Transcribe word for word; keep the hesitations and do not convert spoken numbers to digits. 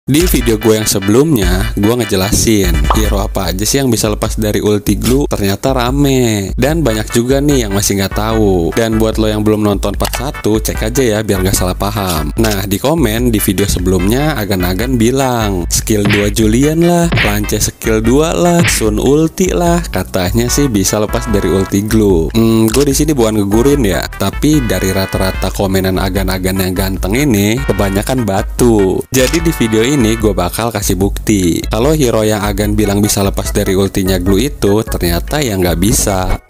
Di video gue yang sebelumnya, gue ngejelasin hero apa aja sih yang bisa lepas dari ulti glue. Ternyata rame, dan banyak juga nih yang masih nggak tahu. Dan buat lo yang belum nonton part satu, cek aja ya biar gak salah paham. Nah, di komen di video sebelumnya Agan-Agan bilang skill dua Julian lah, Lance skill dua lah, Sun ulti lah, katanya sih bisa lepas dari ulti glue. Hmm, gue di sini bukan ngegurin ya, tapi dari rata-rata komenan Agan-Agan yang ganteng ini kebanyakan batu. Jadi di video ini Ini gue bakal kasih bukti kalau hero yang Agan bilang bisa lepas dari ultinya glue itu ternyata ya nggak bisa.